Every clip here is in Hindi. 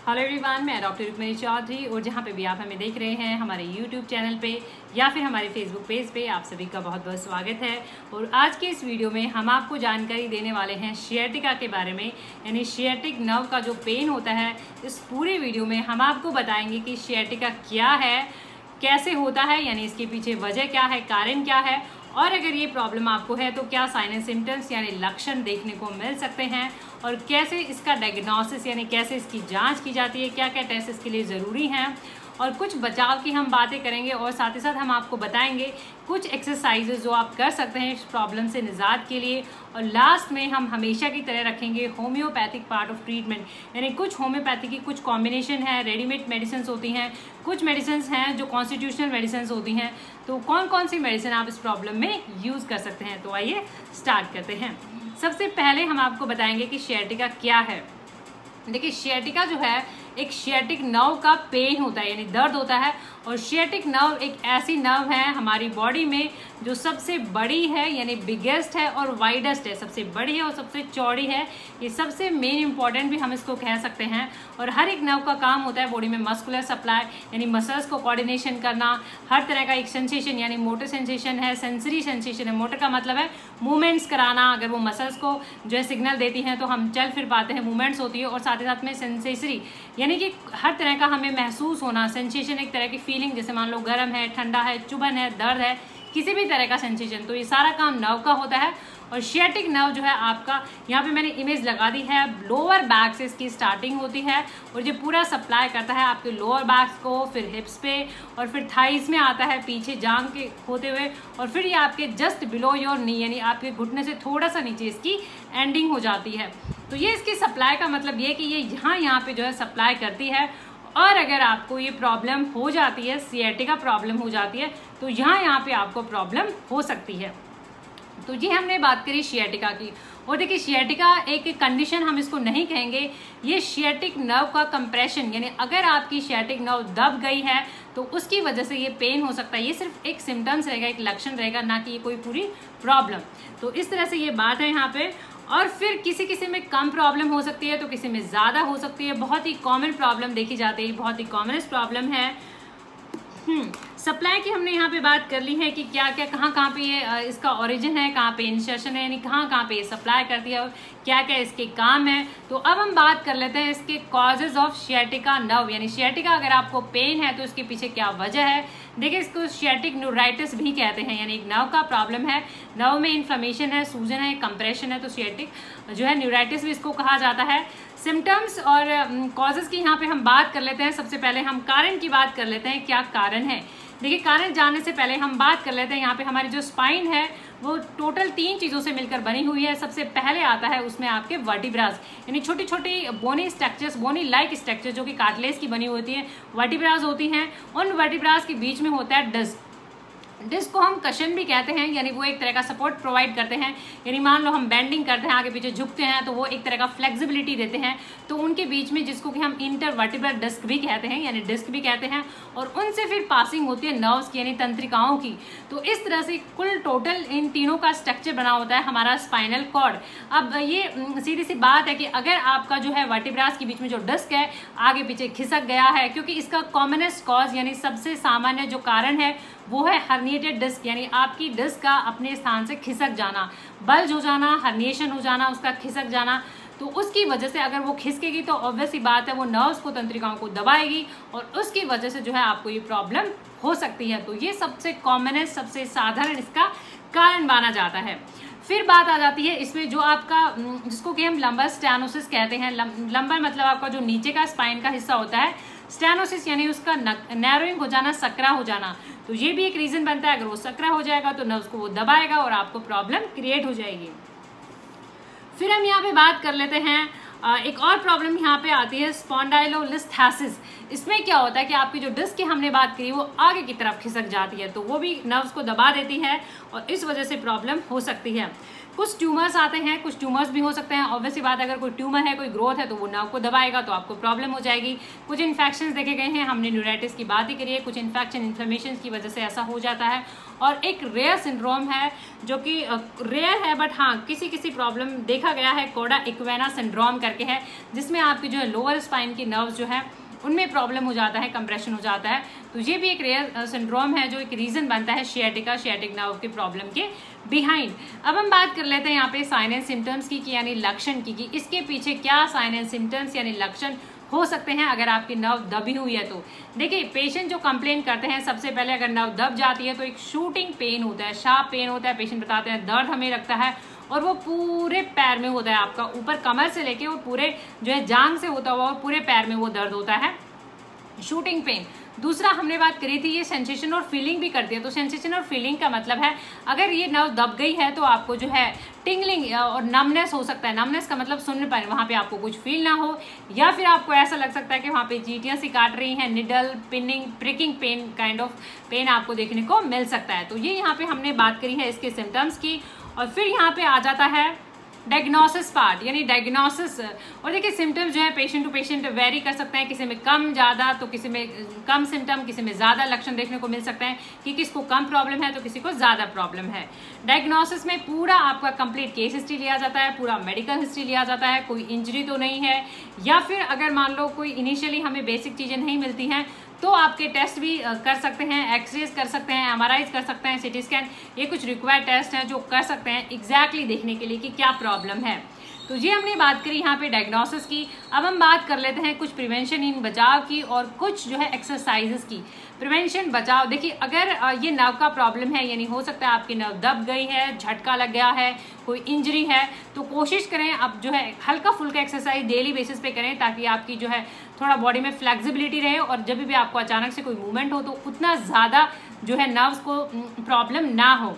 हेलो एवरीवन, मैं डॉक्टर रुक्मिणी चौधरी और जहाँ पे भी आप हमें देख रहे हैं हमारे यूट्यूब चैनल पे या फिर हमारे फेसबुक पेज पे, आप सभी का बहुत बहुत स्वागत है। और आज के इस वीडियो में हम आपको जानकारी देने वाले हैं सियाटिका के बारे में, यानी सियाटिक नर्व का जो पेन होता है। इस पूरे वीडियो में हम आपको बताएंगे कि सियाटिका क्या है, कैसे होता है, यानी इसके पीछे वजह क्या है, कारण क्या है, और अगर ये प्रॉब्लम आपको है तो क्या साइन एंड सिम्टम्स यानी लक्षण देखने को मिल सकते हैं, और कैसे इसका डायग्नोसिस यानी कैसे इसकी जांच की जाती है, क्या क्या टेस्ट इसके लिए ज़रूरी हैं, और कुछ बचाव की हम बातें करेंगे। और साथ ही साथ हम आपको बताएंगे कुछ एक्सरसाइजेज जो आप कर सकते हैं इस प्रॉब्लम से निजात के लिए। और लास्ट में हम हमेशा की तरह रखेंगे होम्योपैथिक पार्ट ऑफ ट्रीटमेंट, यानी कुछ होम्योपैथी की कुछ कॉम्बिनेशन है, रेडीमेड मेडिसिन होती हैं, कुछ मेडिसिन हैं जो कॉन्स्टिट्यूशनल मेडिसिन होती हैं। तो कौन कौन सी मेडिसिन आप इस प्रॉब्लम में यूज़ कर सकते हैं, तो आइए स्टार्ट करते हैं। सबसे पहले हम आपको बताएंगे कि सियाटिका क्या है। देखिए, सियाटिका जो है एक सियाटिक नर्व का पेन होता है, यानी दर्द होता है। और सियाटिक नर्व एक ऐसी नर्व है हमारी बॉडी में जो सबसे बड़ी है, यानी बिगेस्ट है और वाइडेस्ट है, सबसे बड़ी है और सबसे चौड़ी है। ये सबसे मेन इंपॉर्टेंट भी हम इसको कह सकते हैं। और हर एक नर्व का काम होता है बॉडी में मस्कुलर सप्लाई, यानी मसल्स को कोऑर्डिनेशन करना, हर तरह का एक सेंसेशन यानी मोटर सेंसेशन है, सेंसरी सेंसेशन है। मोटर का मतलब है मूवमेंट्स कराना, अगर वो मसल्स को जो है सिग्नल देती हैं तो हम चल फिर पाते हैं, मूवमेंट्स होती है। और साथ ही साथ में सेंसेसरी यानी कि हर तरह का हमें महसूस होना, सेंसेशन एक तरह की फीलिंग, जैसे मान लो गर्म है, ठंडा है, चुभन है, दर्द है, किसी भी तरह का सेंसेशन, तो ये सारा काम नर्व का होता है। और सियाटिक नर्व जो है आपका, यहाँ पे मैंने इमेज लगा दी है, लोअर बैक से इसकी स्टार्टिंग होती है और ये पूरा सप्लाई करता है आपके लोअर बैक को, फिर हिप्स पे, और फिर थाइस में आता है पीछे जांग के होते हुए, और फिर ये आपके जस्ट बिलो योर नी यानी आपके घुटने से थोड़ा सा नीचे इसकी एंडिंग हो जाती है। तो ये इसकी सप्लाई का मतलब ये कि ये यहाँ पे जो है सप्लाई करती है। और अगर आपको ये प्रॉब्लम हो जाती है, सियाटिका प्रॉब्लम हो जाती है, तो यहाँ पे आपको प्रॉब्लम हो सकती है। तो ये हमने बात करी सियाटिका की। और देखिए, सियाटिका एक कंडीशन हम इसको नहीं कहेंगे, ये सियाटिक नर्व का कंप्रेशन, यानी अगर आपकी सियाटिक नर्व दब गई है तो उसकी वजह से ये पेन हो सकता है। ये सिर्फ एक सिम्टम्स रहेगा, एक लक्षण रहेगा, ना कि ये कोई पूरी प्रॉब्लम। तो इस तरह से ये बात है यहाँ पे। और फिर किसी में कम प्रॉब्लम हो सकती है तो किसी में ज़्यादा हो सकती है। बहुत ही कॉमन प्रॉब्लम देखी जाती है, बहुत ही कॉमनेस्ट प्रॉब्लम है। सप्लाई की हमने यहाँ पे बात कर ली है कि क्या क्या कहाँ पे ये इसका ओरिजिन है, कहाँ पे इंसर्शन है, यानी कहाँ पे ये सप्लाई करती है और क्या क्या इसके काम है। तो अब हम बात कर लेते हैं इसके कॉजेज ऑफ सियाटिका नर्व, यानी सियाटिका अगर आपको पेन है तो इसके पीछे क्या वजह है। देखिए, इसको सियाटिक न्यूराइटिस भी कहते हैं, यानी एक नर्व का प्रॉब्लम है, नर्व में इन्फ्लेमेशन है, सूजन है, कंप्रेशन है, तो सियाटिक जो है न्यूराइटिस भी इसको कहा जाता है। सिम्टम्स और कॉजेज की यहाँ पे हम बात कर लेते हैं। सबसे पहले हम कारण की बात कर लेते हैं, क्या कारण है। देखिए, कारण जानने से पहले हम बात कर लेते हैं, यहाँ पे हमारी जो स्पाइन है वो टोटल 3 चीज़ों से मिलकर बनी हुई है। सबसे पहले आता है उसमें आपके वर्टिब्रास, यानी छोटी छोटी bony structures, bony like structure जो कि कार्टिलेज की बनी होती है, वर्टिब्रास होती हैं। उन वर्टिब्रास के बीच में होता है डिस्क। डिस्क को हम कशन भी कहते हैं, यानी वो एक तरह का सपोर्ट प्रोवाइड करते हैं। यानी मान लो हम बेंडिंग करते हैं, आगे पीछे झुकते हैं, तो वो एक तरह का फ्लेक्सिबिलिटी देते हैं। तो उनके बीच में, जिसको कि हम इंटरवर्टिब्रल डिस्क भी कहते हैं, यानी डिस्क भी कहते हैं, और उनसे फिर पासिंग होती है नर्व्स की, यानी तंत्रिकाओं की। तो इस तरह से कुल टोटल इन तीनों का स्ट्रक्चर बना होता है हमारा स्पाइनल कॉर्ड। अब ये सीधी सी बात है कि अगर आपका जो है वर्टिब्रास के बीच में जो डिस्क है आगे पीछे खिसक गया है, क्योंकि इसका कॉमनेस्ट कॉज यानी सबसे सामान्य जो कारण है वो है हर्निएटेड डिस्क, यानी आपकी डिस्क का अपने स्थान से खिसक जाना, बल्ज हो जाना, हर्निएशन हो जाना, उसका खिसक जाना। तो उसकी वजह से अगर वो खिसकेगी तो ऑब्वियस सी बात है वो नर्व्स को, तंत्रिकाओं को दबाएगी, और उसकी वजह से जो है आपको ये प्रॉब्लम हो सकती है। तो ये सबसे कॉमनेस्ट, सबसे साधारण इसका कारण माना जाता है। फिर बात आ जाती है इसमें जो आपका, जिसको कि हम लंबर स्टेनोसिस कहते हैं। लंबर मतलब आपका जो नीचे का स्पाइन का हिस्सा होता है, स्टेनोसिस यानी उसका नैरोइंग हो जाना, सकरा हो जाना। तो ये भी एक रीजन बनता है, अगर वो सकरा हो जाएगा तो नर्व्स को वो दबाएगा और आपको प्रॉब्लम क्रिएट हो जाएगी। फिर हम यहाँ पे बात कर लेते हैं, एक और प्रॉब्लम यहाँ पे आती है स्पॉन्डाइलोलिस्थेसिस। इसमें क्या होता है कि आपकी जो डिस्क की हमने बात करी वो आगे की तरफ खिसक जाती है, तो वो भी नर्व्स को दबा देती है और इस वजह से प्रॉब्लम हो सकती है। कुछ ट्यूमर्स आते हैं, कुछ ट्यूमर्स भी हो सकते हैं। ऑब्वियसली बात, अगर कोई ट्यूमर है, कोई ग्रोथ है, तो वो नर्व को दबाएगा तो आपको प्रॉब्लम हो जाएगी। कुछ इन्फेक्शंस देखे गए हैं, हमने न्यूराइटिस की बात ही करी है, कुछ इन्फेक्शन इन्फ्लेमेशन की वजह से ऐसा हो जाता है। और एक रेयर सिंड्रोम है जो कि रेयर है, बट हाँ किसी किसी प्रॉब्लम देखा गया है, कोडा इक्वेना सिंड्रोम करके है, जिसमें आपकी जो है लोअर स्पाइन की नर्व्स जो है उनमें प्रॉब्लम हो जाता है, कंप्रेशन हो जाता है। तो ये भी एक रेयर सिंड्रोम है जो एक रीजन बनता है शियाटिक नर्व की प्रॉब्लम के बिहाइंड। अब हम बात कर लेते हैं यहाँ पे साइन एंड सिम्टम्स की, यानी लक्षण की, कि इसके पीछे क्या साइन एंड सिम्टम्स यानी लक्षण हो सकते हैं अगर आपकी नर्व दबी हुई है। तो देखिए, पेशेंट जो कंप्लेन करते हैं, सबसे पहले अगर नर्व दब जाती है तो एक शूटिंग पेन होता है, शार्प पेन होता है। पेशेंट बताते हैं दर्द हमें लगता है और वो पूरे पैर में होता है, आपका ऊपर कमर से लेके वो पूरे जो है जांग से होता हुआ और पूरे पैर में वो दर्द होता है, शूटिंग पेन। दूसरा हमने बात करी थी, ये सेंसेशन और फीलिंग भी करती है। तो सेंसेशन और फीलिंग का मतलब है, अगर ये नर्व दब गई है तो आपको जो है टिंगलिंग और नमनेस हो सकता है। नमनेस का मतलब सुन्नपन, वहाँ पे आपको कुछ फील ना हो, या फिर आपको ऐसा लग सकता है कि वहाँ पे चींटियाँ सी काट रही हैं, needle, pinning, pricking pain, kind of pain आपको देखने को मिल सकता है। तो ये यहाँ पे हमने बात करी है इसके सिम्टम्स की। और फिर यहाँ पे आ जाता है डायग्नोसिस पार्ट, यानी डायग्नोसिस। और देखिए, सिम्टम्स जो है पेशेंट टू पेशेंट वेरी कर सकते हैं, किसी में कम ज़्यादा, तो किसी में कम सिम्टम, किसी में ज़्यादा लक्षण देखने को मिल सकते हैं, कि किसको कम प्रॉब्लम है तो किसी को ज़्यादा प्रॉब्लम है। डायग्नोसिस में पूरा आपका कंप्लीट केस हिस्ट्री लिया जाता है, पूरा मेडिकल हिस्ट्री लिया जाता है, कोई इंजरी तो नहीं है, या फिर अगर मान लो कोई इनिशियली हमें बेसिक चीज़ें नहीं मिलती हैं तो आपके टेस्ट भी कर सकते हैं, एक्सरेज कर सकते हैं, एमआरआईज कर सकते हैं, सिटी स्कैन, ये कुछ रिक्वायर्ड टेस्ट हैं जो कर सकते हैं एग्जैक्टली देखने के लिए कि क्या प्रॉब्लम है। तो ये हमने बात करी यहाँ पे डायग्नोसिस की। अब हम बात कर लेते हैं कुछ प्रिवेंशन इन बचाव की और कुछ जो है एक्सरसाइजेस की। प्रिवेंशन बचाव, देखिए अगर ये नर्व का प्रॉब्लम है, यानी हो सकता है आपकी नर्व दब गई है, झटका लग गया है, कोई इंजरी है, तो कोशिश करें अब जो है हल्का फुल्का एक्सरसाइज डेली बेसिस पे करें, ताकि आपकी जो है थोड़ा बॉडी में फ्लेक्सिबिलिटी रहे और जब भी आपको अचानक से कोई मूवमेंट हो तो उतना ज़्यादा जो है नर्व्स को प्रॉब्लम ना हो।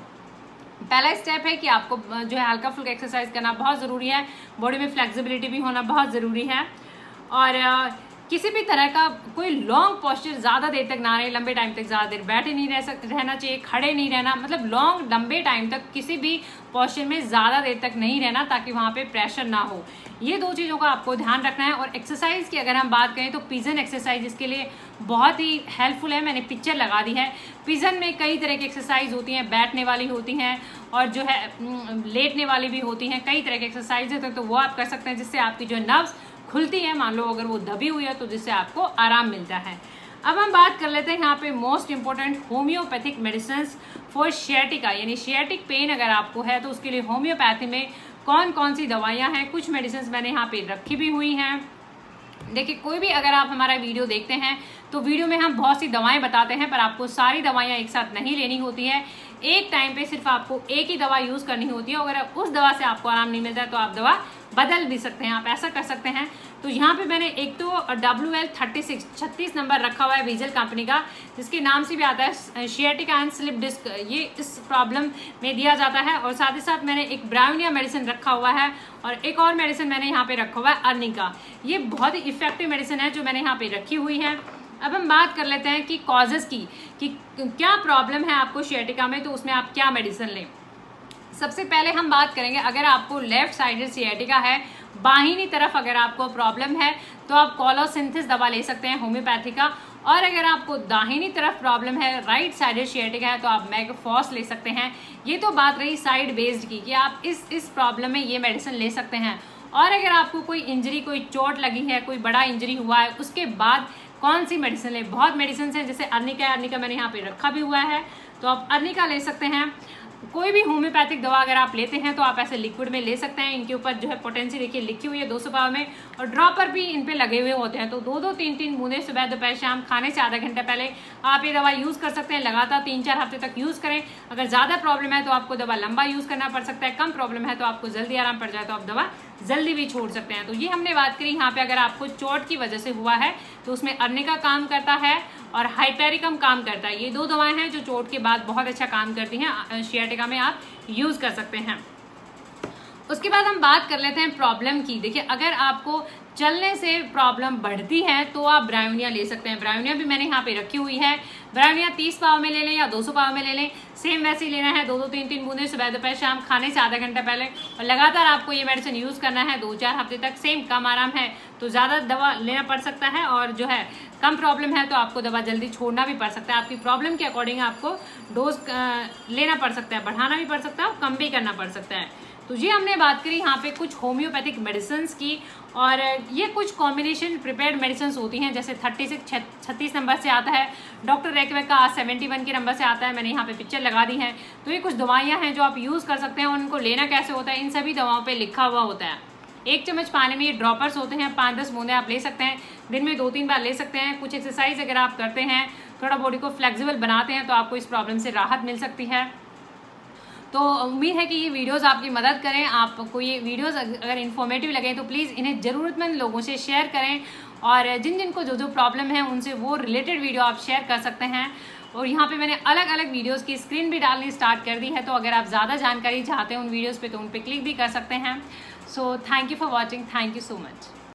पहला स्टेप है कि आपको जो है हल्का फुल्का एक्सरसाइज करना बहुत ज़रूरी है, बॉडी में फ्लेक्सिबिलिटी भी होना बहुत ज़रूरी है। और किसी भी तरह का कोई लॉन्ग पोस्चर ज़्यादा देर तक ना रहे, लंबे टाइम तक ज़्यादा देर बैठे नहीं रहना चाहिए, खड़े नहीं रहना, मतलब लॉन्ग लंबे टाइम तक किसी भी पोस्चर में ज़्यादा देर तक नहीं रहना, ताकि वहाँ पे प्रेशर ना हो। ये दो चीज़ों का आपको ध्यान रखना है। और एक्सरसाइज की अगर हम बात करें तो पिजन एक्सरसाइज इसके लिए बहुत ही हेल्पफुल है, मैंने पिक्चर लगा दी है। पिजन में कई तरह की एक्सरसाइज होती हैं, बैठने वाली होती हैं और जो है लेटने वाली भी होती हैं, कई तरह की एक्सरसाइज होते हैं, तो वो आप कर सकते हैं, जिससे आपकी जो नर्व्स खुलती है, मान लो अगर वो दबी हुई है तो जिससे आपको आराम मिलता है। अब हम बात कर लेते हैं यहाँ पे most important homeopathic medicine for sciatica, यानी शियाटिक पेन अगर आपको है तो उसके लिए होम्योपैथी में कौन कौन सी दवाइयाँ हैं। कुछ मेडिसिन मैंने यहाँ पे रखी भी हुई हैं। देखिए, कोई भी अगर आप हमारा वीडियो देखते हैं तो वीडियो में हम बहुत सी दवाएं बताते हैं, पर आपको सारी दवाइयाँ एक साथ नहीं लेनी होती है। एक टाइम पे सिर्फ आपको एक ही दवा यूज़ करनी होती है। अगर उस दवा से आपको आराम नहीं मिलता है तो आप दवा बदल भी सकते हैं, आप ऐसा कर सकते हैं। तो यहाँ पे मैंने एक तो WL36 नंबर रखा हुआ है विजल कंपनी का, जिसके नाम से भी आता है शियाटिका एंड स्लिप डिस्क, ये इस प्रॉब्लम में दिया जाता है। और साथ ही साथ मैंने एक ब्राउनिया मेडिसिन रखा हुआ है और एक और मेडिसिन मैंने यहाँ पे रखा हुआ है अर्निका। ये बहुत ही इफेक्टिव मेडिसिन है जो मैंने यहाँ पे रखी हुई है। अब हम बात कर लेते हैं कि कॉजेज़ की, कि क्या प्रॉब्लम है आपको शियाटिका में, तो उसमें आप क्या मेडिसिन लें। सबसे पहले हम बात करेंगे, अगर आपको लेफ्ट साइडेड सियाटिका है, बाहिनी तरफ अगर आपको प्रॉब्लम है तो आप कोलोसिंथेसिस दवा ले सकते हैं होम्योपैथी का। और अगर आपको दाहिनी तरफ प्रॉब्लम है, राइट साइडेड सियाटिका है, तो आप मैगफॉस ले सकते हैं। ये तो बात रही साइड बेस्ड की, कि आप इस प्रॉब्लम में ये मेडिसिन ले सकते हैं। और अगर आपको कोई इंजरी, कोई चोट लगी है, कोई बड़ा इंजरी हुआ है, उसके बाद कौन सी मेडिसिन लें। बहुत मेडिसिन हैं, जैसे अर्निका मैंने यहाँ पे रखा भी हुआ है, तो आप अर्निका ले सकते हैं। कोई भी होम्योपैथिक दवा अगर आप लेते हैं तो आप ऐसे लिक्विड में ले सकते हैं। इनके ऊपर जो है पोटेंसी देखिए लिखी हुई है 200 पावर में, और ड्रॉपर भी इन पे लगे हुए होते हैं। तो 2-2, 3-3 बूंदे सुबह दोपहर शाम खाने से आधा घंटा पहले आप ये दवा यूज़ कर सकते हैं। लगातार 3-4 हफ्ते तक यूज़ करें। अगर ज़्यादा प्रॉब्लम है तो आपको दवा लंबा यूज़ करना पड़ सकता है, कम प्रॉब्लम है तो आपको जल्दी आराम पड़ जाए तो आप दवा जल्दी भी छोड़ सकते हैं। तो ये हमने बात करी यहाँ पे, अगर आपको चोट की वजह से हुआ है तो उसमें अर्निका काम करता है और हाइपेरिकम काम करता है। ये दो दवाएं हैं जो चोट के बाद बहुत अच्छा काम करती हैं, शियाटिका में आप यूज़ कर सकते हैं। उसके बाद हम बात कर लेते हैं प्रॉब्लम की। देखिए, अगर आपको चलने से प्रॉब्लम बढ़ती है तो आप ब्रायोनिया ले सकते हैं। ब्रायोनिया भी मैंने यहाँ पे रखी हुई है। ब्रायोनिया 30 पाव में ले लें या 200 पाव में ले लें, सेम वैसे ही लेना है। 2-2 3-3 बूंदे सुबह दोपहर शाम खाने से आधा घंटा पहले, और लगातार आपको ये मेडिसिन यूज़ करना है 2-4 हफ्ते तक। सेम कम आराम है तो ज़्यादा दवा लेना पड़ सकता है, और जो है कम प्रॉब्लम है तो आपको दवा जल्दी छोड़ना भी पड़ सकता है। आपकी प्रॉब्लम के अकॉर्डिंग आपको डोज लेना पड़ सकता है, बढ़ाना भी पड़ सकता है और कम भी करना पड़ सकता है। तो ये हमने बात करी यहाँ पे कुछ होम्योपैथिक मेडिसिन की, और ये कुछ कॉम्बिनेशन प्रिपेयर्ड मेडिसिन होती हैं। जैसे 36 नंबर से आता है, डॉक्टर रेकवेक का 71 के नंबर से आता है। मैंने यहाँ पे पिक्चर लगा दी है। तो ये कुछ दवाइयाँ हैं जो आप यूज़ कर सकते हैं। उनको लेना कैसे होता है, इन सभी दवाओं पर लिखा हुआ होता है। 1 चम्मच पानी में ये ड्रॉपर्स होते हैं, 5-10 बूंदे आप ले सकते हैं। दिन में 2-3 बार ले सकते हैं। कुछ एक्सरसाइज अगर आप करते हैं, थोड़ा बॉडी को फ्लेक्सिबल बनाते हैं, तो आपको इस प्रॉब्लम से राहत मिल सकती है। तो उम्मीद है कि ये वीडियोस आपकी मदद करें। आपको ये वीडियोस अगर इन्फॉर्मेटिव लगे तो प्लीज़ इन्हें ज़रूरतमंद लोगों से शेयर करें, और जिन जिन को जो जो प्रॉब्लम है उनसे वो रिलेटेड वीडियो आप शेयर कर सकते हैं। और यहाँ पे मैंने अलग अलग वीडियोस की स्क्रीन भी डालनी स्टार्ट कर दी है, तो अगर आप ज़्यादा जानकारी चाहते हैं उन वीडियोज़ पे तो उन पर क्लिक भी कर सकते हैं। So thank you for watching, thank you so much.